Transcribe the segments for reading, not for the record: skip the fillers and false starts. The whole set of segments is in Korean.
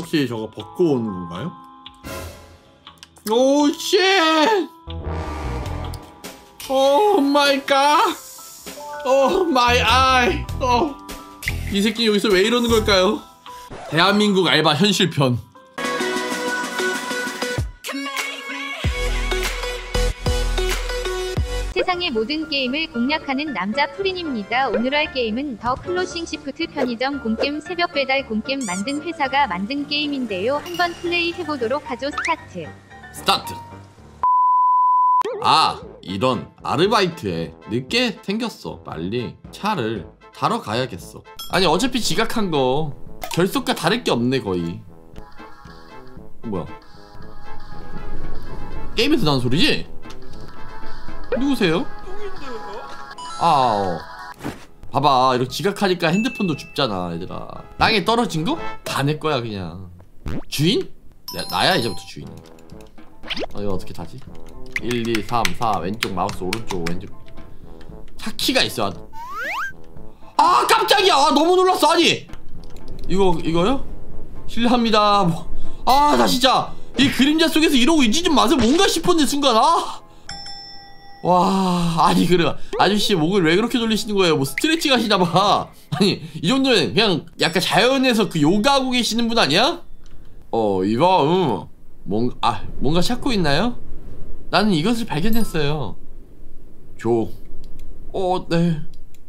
혹시 저거 벗고 오는 건가요? 오 쉣! 오 마이 갓! 오 마이 아이! 이 새끼 여기서 왜 이러는 걸까요? 대한민국 알바 현실편. 세상의 모든 게임을 공략하는 남자 푸린입니다. 오늘 할 게임은 더 클로싱 시프트 편의점 공겜 새벽 배달 공겜 만든 회사가 만든 게임인데요. 한번 플레이 해보도록 하죠. 스타트. 아, 이런 아르바이트에 늦게 생겼어. 빨리 차를 타러 가야겠어. 아니 어차피 지각한 거 결석과 다를 게 없네 거의. 뭐야? 게임에서 나는 소리지? 누구세요? 봐봐, 이렇게 지각하니까 핸드폰도 줍잖아 얘들아. 땅에 떨어진 거? 다 내 거야 그냥. 주인? 나야 이제부터 주인. 이거 어떻게 타지? 1, 2, 3, 4 왼쪽 마우스 오른쪽 왼쪽. 차 키가 있어야 돼. 아 깜짝이야. 너무 놀랐어. 아니 이거요? 실례합니다. 나 진짜 이 그림자 속에서 이러고 있지 좀 마세요. 뭔가 싶었는데 순간 와, 아니 그래 아저씨 목을 왜 그렇게 돌리시는 거예요? 뭐 스트레칭 하시나봐. 아니 이 정도면 그냥 약간 자연에서 그 요가하고 계시는 분 아니야? 이거 뭔가 찾고 있나요? 나는 이것을 발견했어요. 네.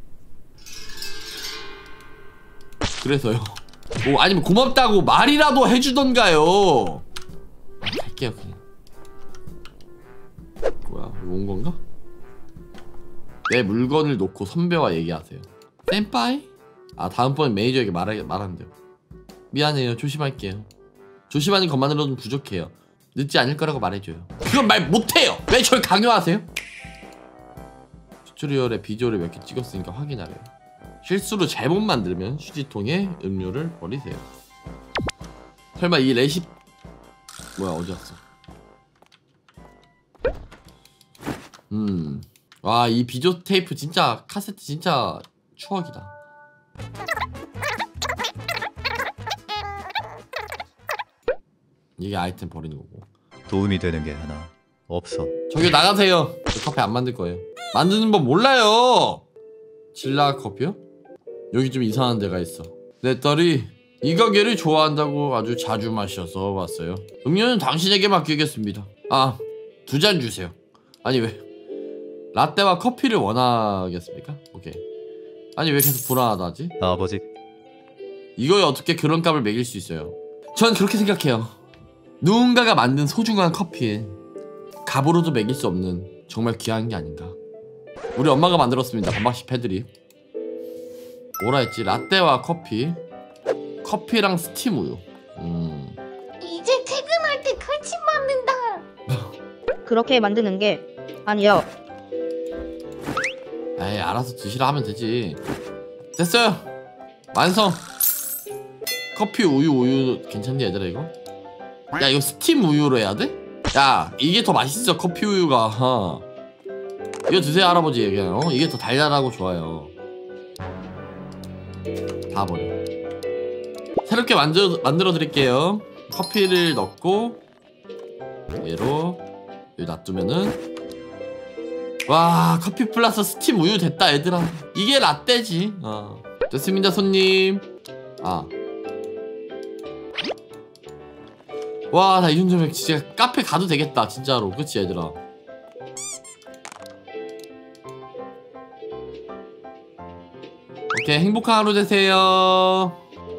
그래서요. 아니면 고맙다고 말이라도 해주던가요. 갈게요 그냥. 뭐야, 이거 온 건가? 내 물건을 놓고 선배와 얘기하세요. 센파이? 다음번엔 매니저에게 말한대요. 미안해요. 조심할게요. 조심하는 것만으로는 부족해요. 늦지 않을 거라고 말해줘요. 그건 말 못해요. 왜 저를 강요하세요? 튜토리얼에 비주얼을 몇 개 찍었으니까 확인하래요. 실수로 잘못 만들면 휴지통에 음료를 버리세요. 설마 이 레시피 뭐야, 어디 갔어? 와, 이 비디오 테이프 진짜 카세트 진짜 추억이다. 이게 아이템 버리는 거고. 도움이 되는 게 하나 없어. 저기 나가세요. 저 커피 안 만들 거예요. 만드는 법 몰라요. 질라 커피요? 여기 좀 이상한 데가 있어. 내 딸이 이 가게를 좋아한다고 아주 자주 마셔서 왔어요. 음료는 당신에게 맡기겠습니다. 2잔 주세요. 아니 왜 라떼와 커피를 원하겠습니까? 오케이. 아니 왜 계속 불안하다지? 아버지, 이거에 어떻게 그런 값을 매길 수 있어요? 전 그렇게 생각해요. 누군가가 만든 소중한 커피에 값으로도 매길 수 없는 정말 귀한 게 아닌가. 우리 엄마가 만들었습니다. 반박식 패드립. 뭐라 했지? 라떼와 커피, 커피랑 스팀 우유. 이제 퇴근할 때 같이 만든다. 그렇게 만드는 게 아니야. 에이, 알아서 드시라 하면 되지. 됐어요. 완성. 커피 우유 괜찮니 얘들아 이거? 야, 이거 스팀 우유로 해야 돼? 야, 이게 더 맛있어. 커피 우유가. 이거 드세요 할아버지. 그냥 이게 더 달달하고 좋아요. 다 버려. 새롭게 만들어 드릴게요. 커피를 넣고 얘로 여기 놔두면은, 와, 커피 플러스 스팀 우유 됐다 얘들아. 이게 라떼지. 됐습니다 손님. 와, 나 이 정도면 진짜 카페 가도 되겠다 진짜로. 그치 얘들아? 오케이, 행복한 하루 되세요.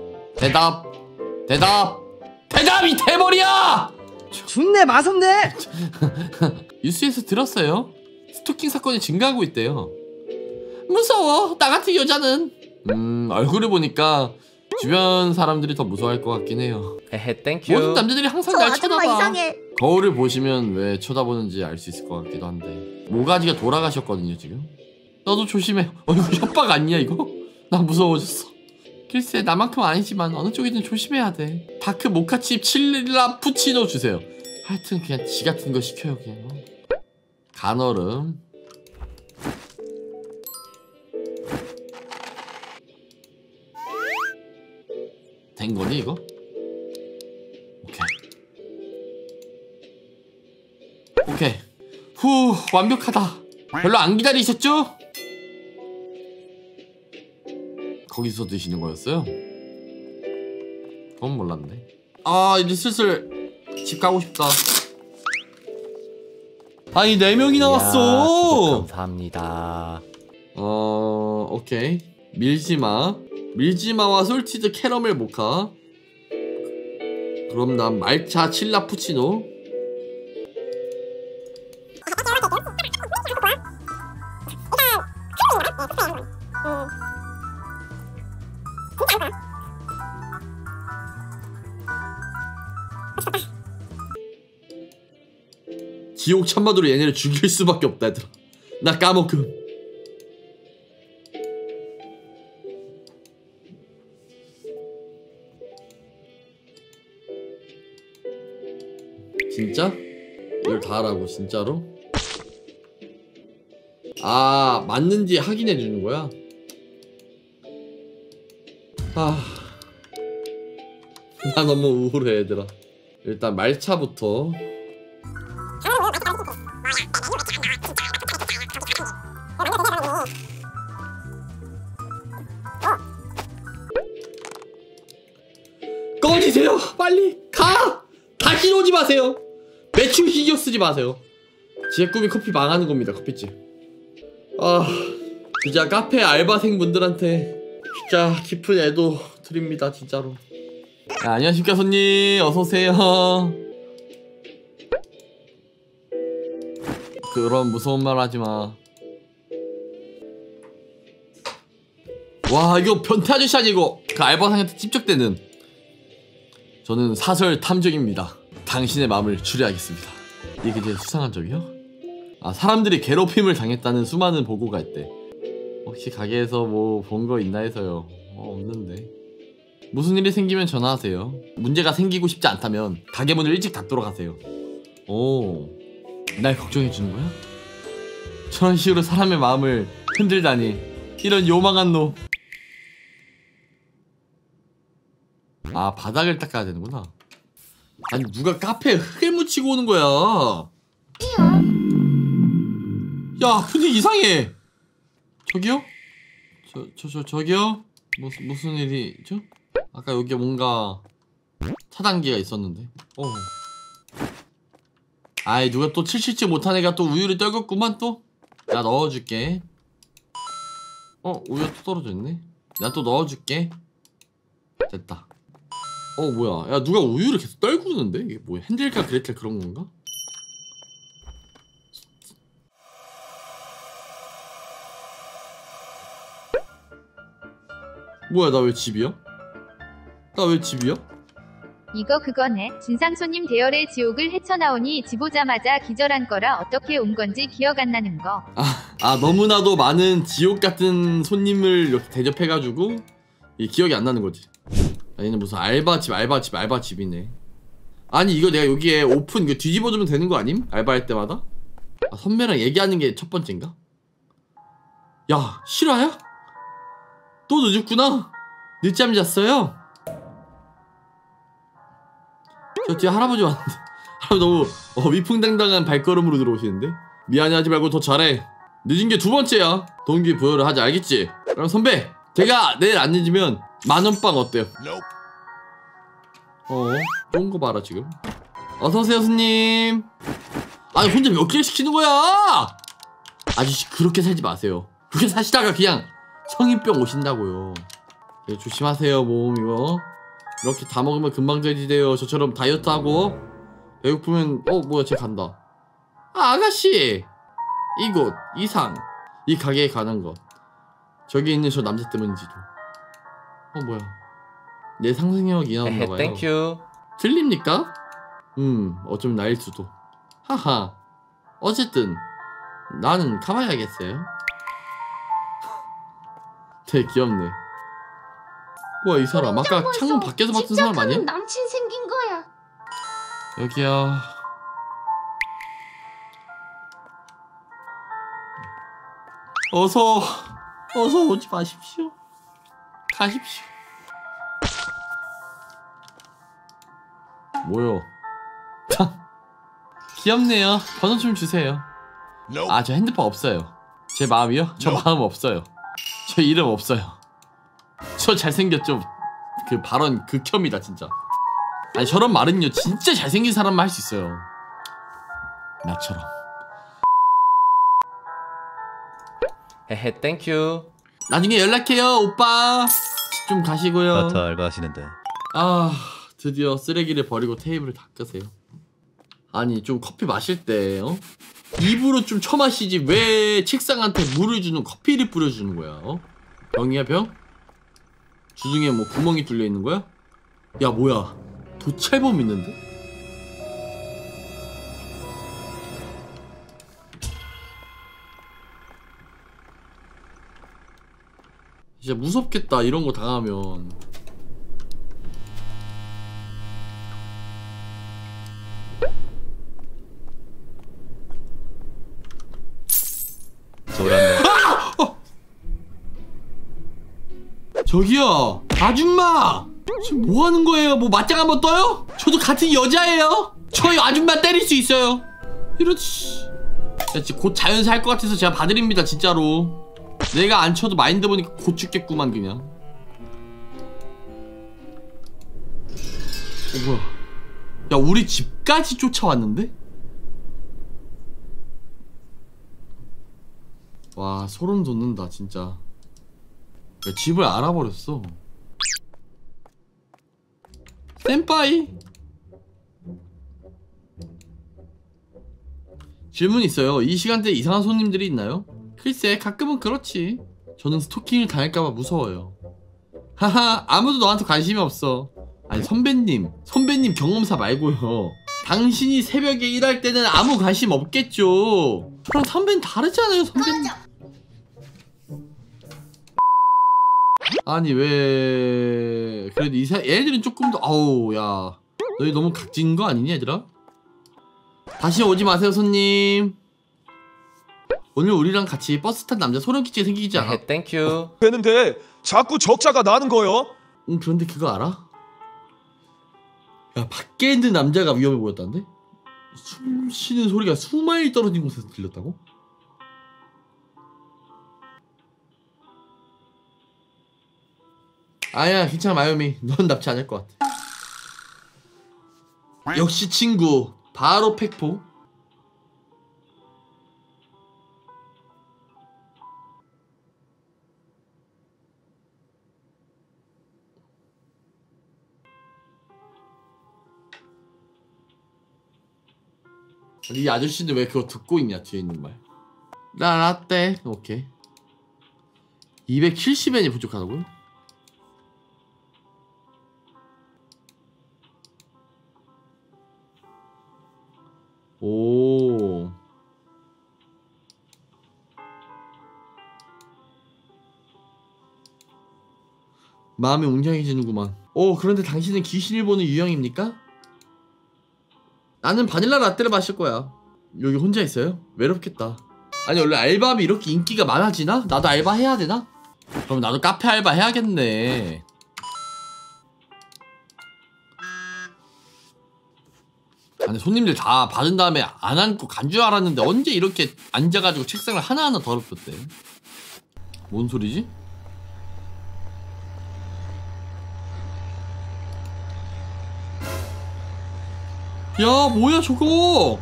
대답이 대머리야! 좋네, 맛없네. 뉴스에서 들었어요. 스토킹 사건이 증가하고 있대요. 무서워. 나 같은 여자는. 얼굴을 보니까 주변 사람들이 더 무서워할 것 같긴 해요. 땡큐. 모든 남자들이 항상 날 쳐다봐. 이상해. 거울을 보시면 왜 쳐다보는지 알 수 있을 것 같기도 한데. 모가지가 돌아가셨거든요 지금. 너도 조심해. 이거 협박 아니야 이거? 나 무서워졌어. 글쎄, 나만큼 아니지만 어느 쪽이든 조심해야 돼. 다크 모카칩 칠라 푸치노 주세요. 하여튼 그냥 지 같은 거 시켜요 그냥. 간얼음. 된 거니 이거? 오케이. 후, 완벽하다. 별로 안 기다리셨죠? 거기서 드시는 거였어요? 그건 몰랐네. 아, 이제 슬슬 집 가고 싶다. 아니, 4명이 나왔어. 감사합니다. 오케이. 밀지마와 솔티드 캐러멜 모카. 그럼 난 말차 칠라푸치노. 지옥 참마도로 얘네를 죽일 수밖에 없다 얘들아. 나 까먹음. 진짜? 이걸 다 하라고 진짜로? 아, 맞는지 확인해 주는 거야? 아, 나 너무 우울해 얘들아. 일단 말차부터. 꺼지세요! 빨리 가! 다시 오지 마세요! 매출 신경 쓰지 마세요. 제 꿈이 커피 망하는 겁니다. 커피집. 아, 진짜 카페 알바생 분들한테 진짜 깊은 애도 드립니다. 진짜로. 야, 안녕하십니까 손님, 어서오세요. 그런 무서운 말 하지마. 와, 이거 변태 아저씨 아니고 그 알바생한테 찝적대는. 저는 사설 탐정입니다. 당신의 마음을 추리하겠습니다. 이게 제일 수상한 점이요? 아, 사람들이 괴롭힘을 당했다는 수많은 보고가 있대. 혹시 가게에서 뭐 본 거 있나 해서요. 없는데. 무슨 일이 생기면 전화하세요. 문제가 생기고 싶지 않다면 가게 문을 일찍 닫도록 하세요. 오, 날 걱정해주는 거야? 저런 식으로 사람의 마음을 흔들다니. 이런 요망한 놈. 아, 바닥을 닦아야 되는구나. 아니, 누가 카페에 흙을 묻히고 오는 거야. 야, 분위기 이상해. 저기요? 저기요? 무슨 일이죠? 아까 여기 뭔가 차단기가 있었는데. 아이, 누가 또 777 못한 애가 또 우유를 떨궜구만 또. 나 넣어줄게. 우유 또 떨어져 있네. 나 또 넣어줄게. 됐다. 뭐야. 야, 누가 우유를 계속 떨구는데? 이게 뭐야? 핸들카 그레텔 그런 건가? 뭐야, 나 왜 집이야? 나 왜 집이야? 이거 그거네. 진상 손님 대열의 지옥을 헤쳐나오니 집 오자마자 기절한 거라 어떻게 온 건지 기억 안 나는 거. 너무나도 많은 지옥 같은 손님을 이렇게 대접해가지고 이 기억이 안 나는 거지. 얘는 무슨 알바집이네. 아니, 이거 내가 여기에 오픈 이거 뒤집어주면 되는 거 아님? 알바할 때마다? 선배랑 얘기하는 게 첫 번째인가? 야, 실화야? 또 늦었구나? 늦잠 잤어요? 저 뒤에 할아버지 왔는데 할아버지 너무 위풍당당한 발걸음으로 들어오시는데? 미안해 하지 말고 더 잘해. 늦은 게 2번째야. 동기부여를 하지, 알겠지? 그럼 선배, 제가 내일 안 늦으면 만원빵 어때요? 좋은 거 봐라 지금. 어서오세요 손님. 아니, 혼자 몇 개를 시키는 거야? 아저씨, 그렇게 살지 마세요. 그렇게 사시다가 그냥 성인병 오신다고요. 네, 조심하세요. 몸 이거 이렇게 다 먹으면 금방 돼지돼요. 저처럼 다이어트하고 배고프면 뭐야, 쟤 간다. 아가씨, 이곳 이상 이 가게에 가는 것 저기 있는 저 남자 때문인지도. 뭐야, 내 상상력이 이나왔나봐요. 땡큐. 틀립니까? 어쩌면 나일 수도. 하하. 어쨌든 나는 가봐야겠어요. 되게 귀엽네. 뭐야, 이 사람 아까 창문 밖에서 봤던 사람 아니야? 남친 생긴 거야. 여기요. 어서 오지 마십시오. 가십시오. 뭐요? 귀엽네요. 번호 좀 주세요. 아, 저 핸드폰 없어요. 제 마음이요? 저 마음 없어요. 저 이름 없어요. 저 잘생겼죠? 그 발언 극혐이다 진짜. 아니 저런 말은요 진짜 잘생긴 사람만 할 수 있어요. 나처럼. 헤헤 땡큐. 나중에 연락해요 오빠. 좀 가시고요. 나타 알바하시는데. 아 드디어 쓰레기를 버리고 테이블을 닦으세요. 아니 좀 커피 마실 때 입으로 좀 처마시지 왜 책상한테 물을 주는 커피를 뿌려주는 거야? 병이야 병? 주둥이에 뭐 구멍이 뚫려 있는 거야? 야 뭐야 도찰범 있는데? 진짜 무섭겠다 이런 거 당하면. 돌았네. 저기요 아줌마 지금 뭐 하는 거예요? 뭐 맞짱 한번 떠요? 저도 같은 여자예요. 저희 아줌마 때릴 수 있어요. 이러지. 야, 진짜 곧 자연사 할 것 같아서 제가 봐드립니다 진짜로. 내가 안 쳐도 마인드 보니까 곧 죽겠구만 그냥. 뭐야 야 우리 집까지 쫓아왔는데? 와 소름 돋는다 진짜. 야, 집을 알아버렸어. 센파이 질문 있어요. 이 시간대에 이상한 손님들이 있나요? 글쎄 가끔은 그렇지. 저는 스토킹을 당할까봐 무서워요. 하하 아무도 너한테 관심이 없어. 아니 선배님 경험사 말고요. 당신이 새벽에 일할 때는 아무 관심 없겠죠. 저랑 선배는 다르잖아요 선배님. 아니 왜 그래도 얘들은 조금 더 아우 야 너희 너무 각진 거 아니니 얘들아? 다시 오지 마세요 손님. 오늘 우리랑 같이 버스 탄 남자 소름 끼치게 생기지 않아? 헤헤 땡큐. 되는데 자꾸 적자가 나는 거요. 그런데 그거 알아? 야 밖에 있는 남자가 위험해 보였다는데? 숨 쉬는 소리가 수마일 떨어진 곳에서 들렸다고? 아야 괜찮아 마요미 넌 납치 안 할 것 같아. 역시 친구 바로 팩포. 이 아저씨는 왜 그거 듣고 있냐 뒤에 있는 말. 나 라떼 오케이. 270엔이 부족하다고요? 오. 마음이 웅장해지는구만. 오 그런데 당신은 귀신을 보는 유형입니까? 나는 바닐라 라떼를 마실 거야. 여기 혼자 있어요? 외롭겠다. 아니 원래 알바하면 이렇게 인기가 많아지나? 나도 알바 해야 되나? 그럼 나도 카페 알바 해야겠네. 아니 손님들 다 받은 다음에 안 앉고 간 줄 알았는데 언제 이렇게 앉아가지고 책상을 하나하나 더럽혔대? 뭔 소리지? 야 뭐야 저거.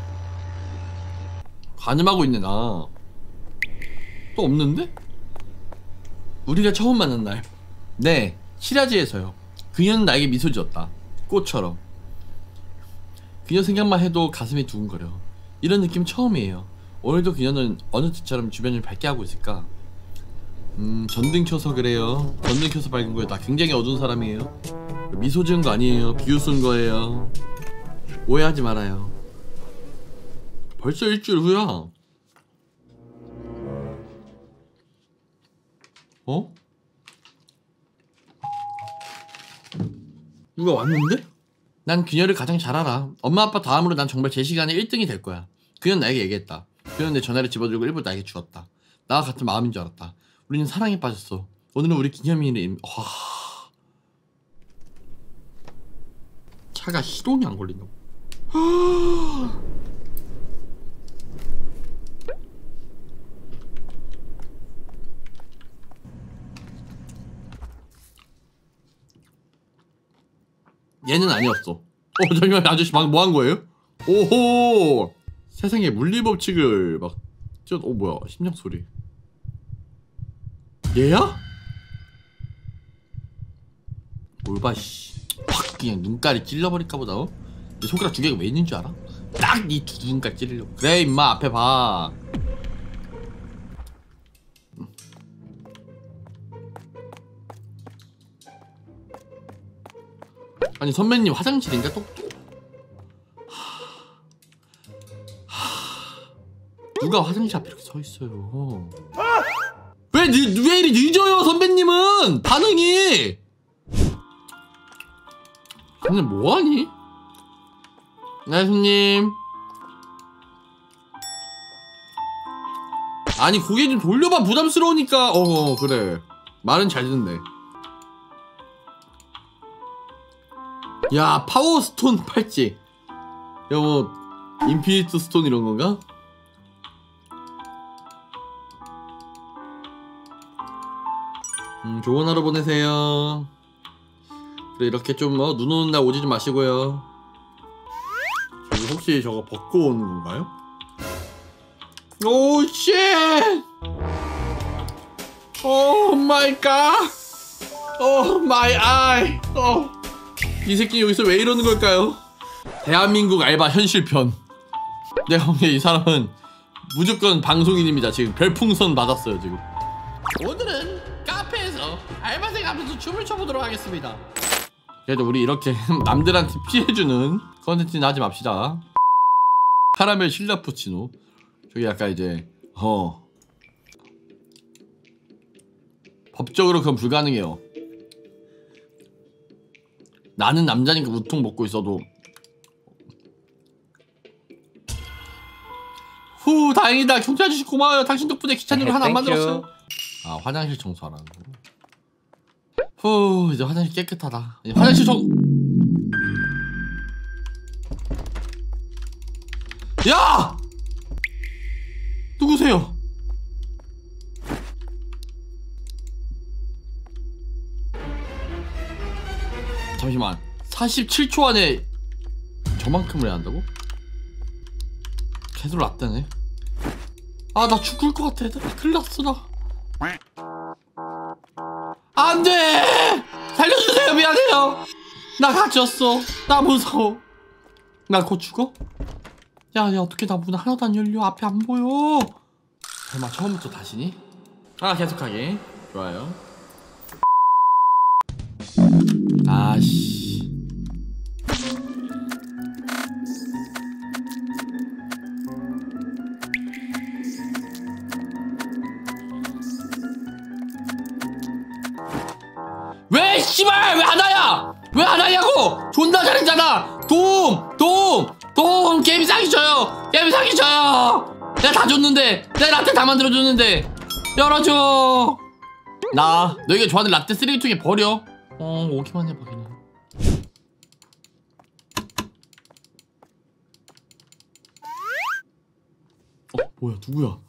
가늠하고 있네 나. 또 없는데? 우리가 처음 만난 날. 네 시라지에서요. 그녀는 나에게 미소 지었다. 꽃처럼. 그녀 생각만 해도 가슴이 두근거려. 이런 느낌 처음이에요. 오늘도 그녀는 어느 때처럼 주변을 밝게 하고 있을까? 전등 켜서 그래요. 전등 켜서 밝은 거예요. 나 굉장히 어두운 사람이에요. 미소 지은 거 아니에요. 비웃은 거예요. 오해하지 말아요. 벌써 일주일 후야. 어? 누가 왔는데? 난 그녀를 가장 잘 알아. 엄마 아빠 다음으로 난 정말 제 시간에 1등이 될 거야. 그녀는 나에게 얘기했다. 그녀는 내 전화를 집어들고 일부러 나에게 주었다. 나와 같은 마음인 줄 알았다. 우리는 사랑에 빠졌어. 오늘은 우리 기념일이. 와... 차가 시동이 안 걸린다고. 얘는 아니었어. 잠시만, 아저씨 방금 뭐 한 거예요? 오호! 세상에 물리법칙을 막 뭐야, 심장 소리. 얘야? 뭘 봐, 씨. 확 그냥 눈깔이 찔러버릴까 보다. 내 손가락 두 개가 왜 있는 줄 알아? 딱 이 두 눈깔 찌르려고. 그래 임마, 앞에 봐. 아니 선배님 화장실인가 또? 누가 화장실 앞에 이렇게 서 있어요? 왜 이리 늦어요 선배님은? 반응이. 근데 뭐하니? 네 손님. 아니 고개 좀 돌려봐, 부담스러우니까. 그래 말은 잘 듣네. 야 파워스톤 팔찌. 야 뭐 인피니트 스톤 이런 건가? 좋은 하루 보내세요. 그래 이렇게 좀 눈 오는 날 오지 좀 마시고요. 저기 혹시 저거 벗고 오는 건가요? 오 쉣! 오 마이 갓! 오 마이 아이! 이 새끼 여기서 왜 이러는 걸까요? 대한민국 알바 현실편. 내가 보기에 이 사람은 무조건 방송인입니다. 지금 별풍선 받았어요 지금. 오늘은 카페에서 알바생 하면서 춤을 춰보도록 하겠습니다. 그래도 우리 이렇게 남들한테 피해주는 컨텐츠는 하지 맙시다. 카라멜 실라푸치노. 저기 약간 이제 법적으로 그건 불가능해요. 나는 남자니까 우통 먹고 있어도. 후 다행이다. 경찰 아저씨 고마워요. 당신 덕분에 귀찮은 걸 하나 안 만들었어요. 아 화장실 청소하라는 거. 후 이제 화장실 깨끗하다. 이제 화장실 야! 누구세요? 잠시만 47초 안에 저만큼을 해야 한다고? 개들 났다네. 아 나 죽을 것 같아. 나 큰일 났어 나. 안돼! 살려주세요. 미안해요. 나 갇혔어. 나 무서워. 나 곧 죽어? 야 어떻게 나 문 하나도 안 열려. 앞에 안 보여. 설마 처음부터 다시니? 계속하게. 좋아요. 아씨 왜 씨발 왜 하나야? 왜 하나냐고? 존나 잘했잖아. 도움 게임 사기쳐요. 게임 사기쳐요. 내가 다 줬는데, 내가 라떼 다 만들어줬는데 열어줘. 너희가 좋아하는 라떼 쓰레기통에 버려. 오기만 해봐 그냥. 뭐야 누구야?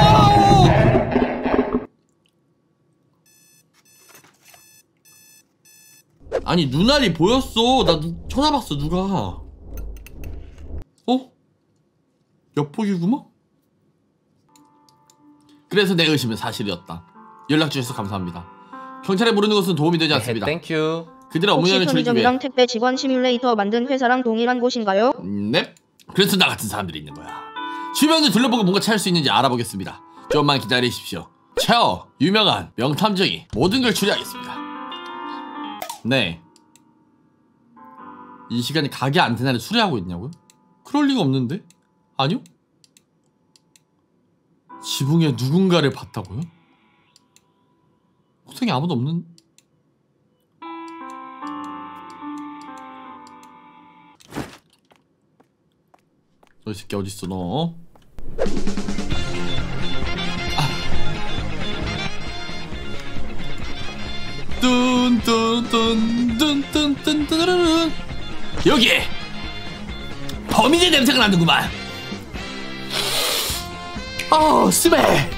아니 눈알이 보였어. 나 쳐다봤어 누가. 엿보기구먼? 그래서 내 의심은 사실이었다. 연락주셔서 감사합니다. 경찰에 부르는 것은 도움이 되지 않습니다. 땡큐. 그들의 업무량을 줄이기 위해. 편의점이랑 택배 직원 시뮬레이터 만든 회사랑 동일한 곳인가요? 네. 그래서 나 같은 사람들이 있는 거야. 주변을 둘러보고 뭔가 찾을 수 있는지 알아보겠습니다. 좀만 기다리십시오. 저 유명한 명탐정이 모든 걸 추리하겠습니다. 네. 이 시간에 가게 안테나를 수리하고 있냐고요? 그럴 리가 없는데? 아니요? 지붕에 누군가를 봤다고요? 옥상에 아무도 없는... 너 이 새끼 어딨어 너? 뚠뚠뚠뚠뚠뚠뚠 여기! 범인의 냄새가 나는구만. 스멜.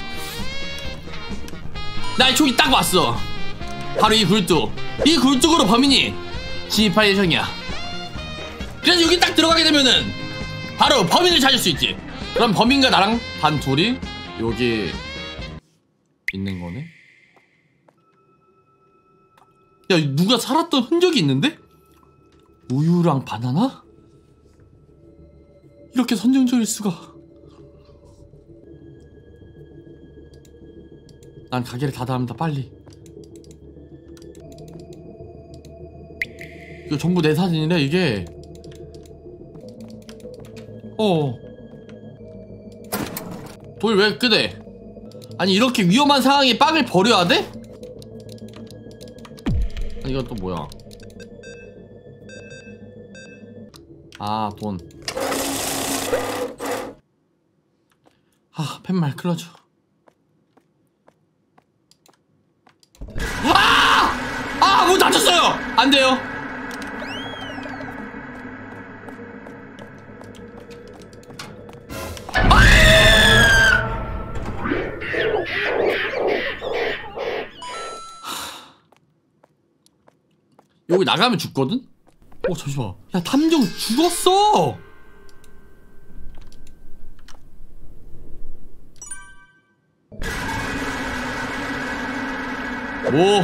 나 총이 딱 왔어. 바로 이 굴뚝. 이 굴뚝으로 범인이 진입할 예정이야. 그래서 여기 딱 들어가게 되면은 바로 범인을 찾을 수 있지. 그럼 범인과 나랑 단 둘이 여기 있는 거네. 야, 누가 살았던 흔적이 있는데? 우유랑 바나나? 이렇게 선정적일 수가. 난 가게를 닫아야 합니다. 빨리. 이거 전부 내 사진이래 이게. 돌 왜 끄대? 아니 이렇게 위험한 상황에 빵을 버려야 돼? 아니 이건 또 뭐야? 아, 돈. 아, 팻말 클러져. 아! 문 닫혔어요! 안 돼요. 여기 나가면 죽거든? 잠시만. 야, 탐정 죽었어! 뭐?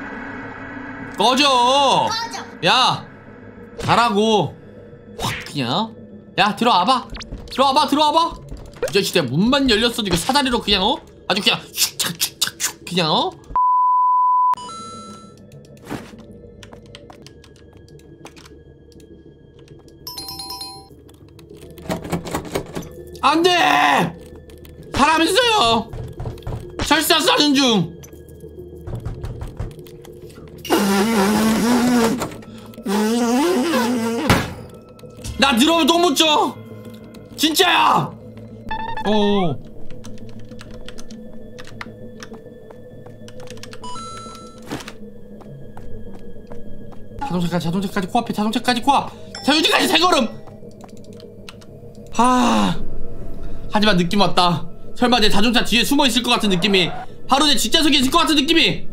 꺼져! 야! 가라고! 확, 그냥. 야, 들어와봐! 들어와봐! 이 자식 내가 문만 열렸어도 이거 사다리로 그냥, 아주 그냥, 슉착, 그냥, 안 돼! 사람 있어요! 설사 싸는 중! 나 들어오면 똥 묻죠! 진짜야! 자동차까지 코앞에, 자동차까지 세 걸음! 하지만 느낌 왔다. 설마 내 자동차 뒤에 숨어 있을 것 같은 느낌이, 바로 내 뒷좌석에 있을 것 같은 느낌이.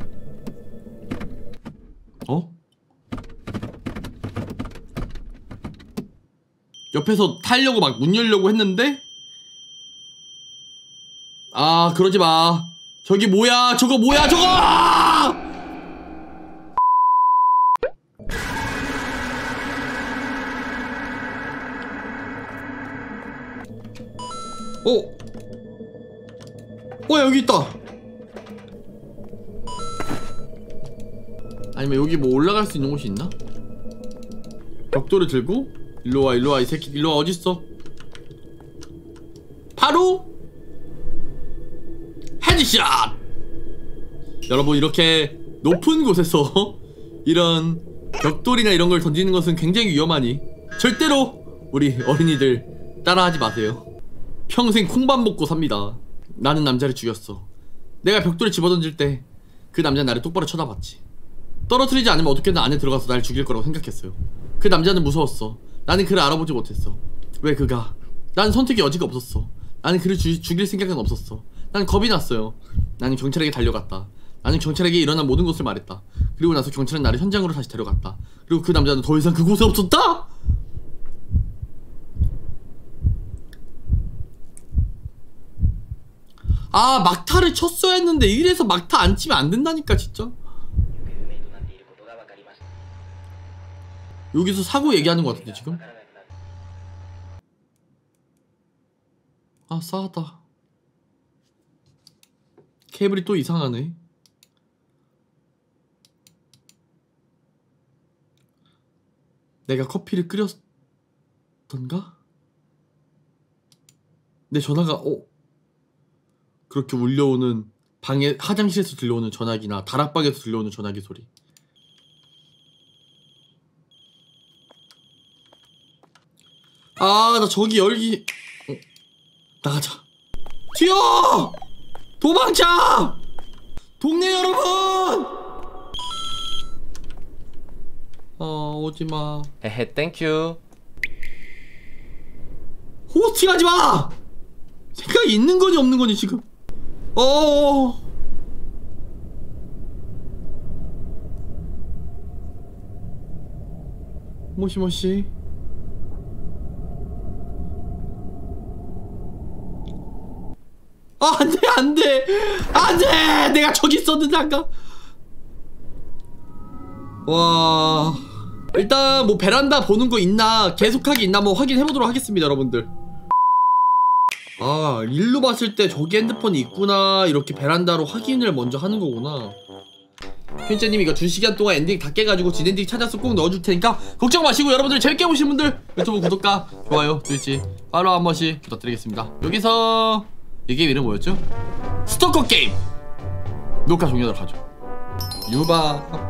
옆에서 타려고 막 문 열려고 했는데, 아, 그러지 마. 저기 뭐야? 저거 뭐야? 저거! 여기 있다. 아니면 여기 뭐 올라갈 수 있는 곳이 있나? 벽돌을 들고 일로와 이 새끼. 일로와. 어딨어? 바로 헤드샷! 여러분, 이렇게 높은 곳에서 이런 벽돌이나 이런 걸 던지는 것은 굉장히 위험하니 절대로 우리 어린이들 따라하지 마세요. 평생 콩밥 먹고 삽니다. 나는 남자를 죽였어. 내가 벽돌을 집어던질 때 그 남자는 나를 똑바로 쳐다봤지. 떨어뜨리지 않으면 어떻게든 안에 들어가서 날 죽일 거라고 생각했어요. 그 남자는 무서웠어. 나는 그를 알아보지 못했어. 왜 그가? 나는 선택의 여지가 없었어. 나는 그를 죽일 생각은 없었어. 나는 겁이 났어요. 나는 경찰에게 달려갔다. 나는 경찰에게 일어난 모든 것을 말했다. 그리고 나서 경찰은 나를 현장으로 다시 데려갔다. 그리고 그 남자는 더 이상 그곳에 없었다? 아, 막타를 쳤어야 했는데 이래서 막타 안 치면 안 된다니까 진짜. 여기서 사고 얘기하는 것 같은데 지금? 아, 싸하다. 케이블이 또 이상하네. 내가 커피를 끓였던가? 내 전화가 그렇게 울려오는, 방에 화장실에서 들려오는 전화기나 다락방에서 들려오는 전화기 소리. 아, 나 저기 열기. 나가자. 튀어! 도망쳐! 동네 여러분! 오지마. 헤헤 땡큐. 호스팅하지 마! 생각이 있는 거니 없는 거니 지금. 모시모시. 아, 안돼 내가 저기 있었는데 아까. 와, 일단 뭐 베란다 보는 거 있나 계속하기 있나 뭐 확인해보도록 하겠습니다 여러분들. 아, 일로 봤을 때 저기 핸드폰이 있구나 이렇게 베란다로 확인을 먼저 하는 거구나. 펜제님 이거 2시간 동안 엔딩 다 깨가지고 진엔딩 찾아서 꼭 넣어줄 테니까 걱정 마시고 여러분들 재밌게 보신 분들 유튜브 구독과 좋아요, 트위치 팔로우 한 번씩 부탁드리겠습니다. 여기서 이 게임 이름 뭐였죠? 스토커 게임! 녹화 종료하도록 하죠. 유바